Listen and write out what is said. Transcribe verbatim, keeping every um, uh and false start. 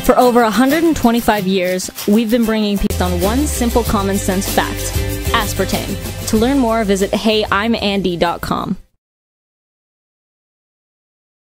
For over one hundred twenty-five years, we've been bringing peace on one simple common sense fact: aspartame. To learn more, visit hey I'm andy dot com.